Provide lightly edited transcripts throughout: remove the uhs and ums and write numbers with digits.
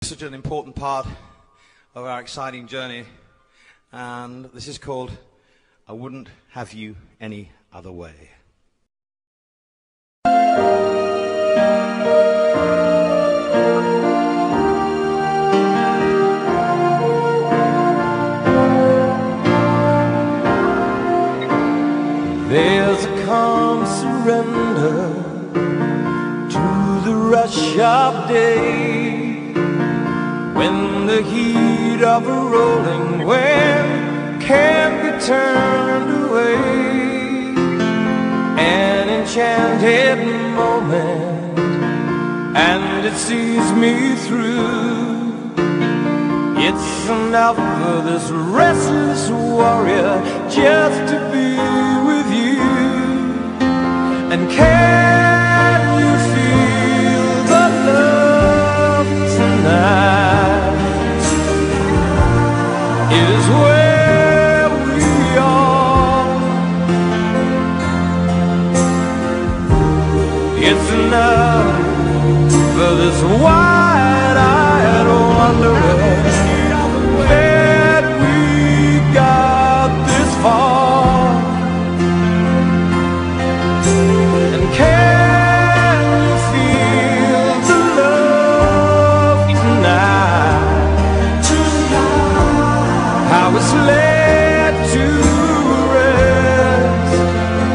Such an important part of our exciting journey, and this is called I Wouldn't Have You Any Other Way. There's a calm surrender to the rush of day, when the heat of a rolling wave can't be turned away. An enchanted moment, and it sees me through. It's enough for this restless warrior just to be with you. And can you feel the love tonight? It is where we are. It's enough for this wide-eyed wanderer that we got this far. And can you feel the love tonight? How it's led to rest.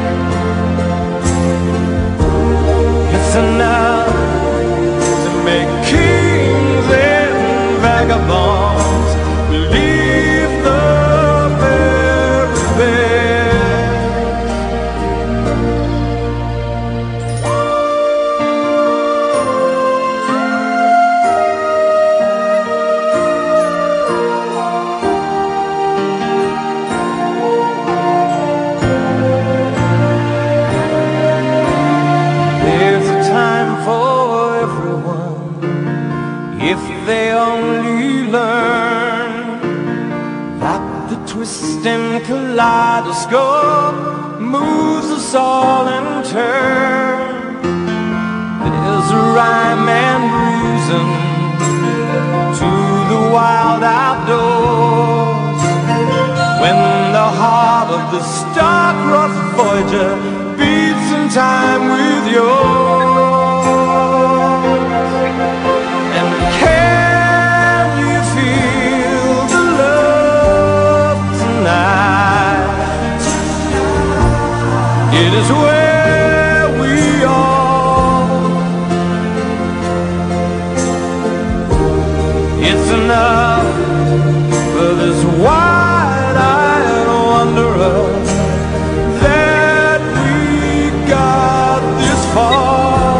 It's enough to make kings and vagabonds believe the very best. There's a time for everyone if they only learn that the twisting kaleidoscope moves us all in turn. There's a rhyme and reason to the wild outdoors, when the heart of the star-crossed Voyager beats in time with yours. And can you feel the love tonight? It is where we are. It's enough for this wide-eyed wanderer that we got this far.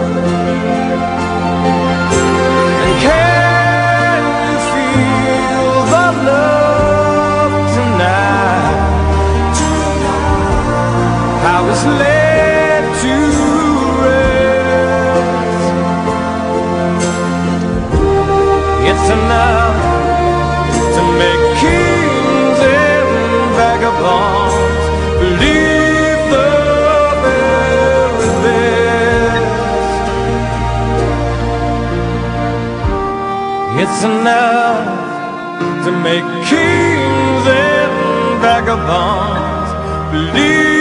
And can you feel the love tonight? How it's led to rest. It's enough to make kings and vagabonds believe the very best. It's enough to make kings and vagabonds believe